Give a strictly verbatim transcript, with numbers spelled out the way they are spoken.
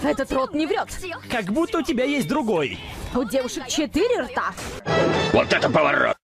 Этот рот не врет. Как будто у тебя есть другой. У девушек четыре рта. Вот это поворот!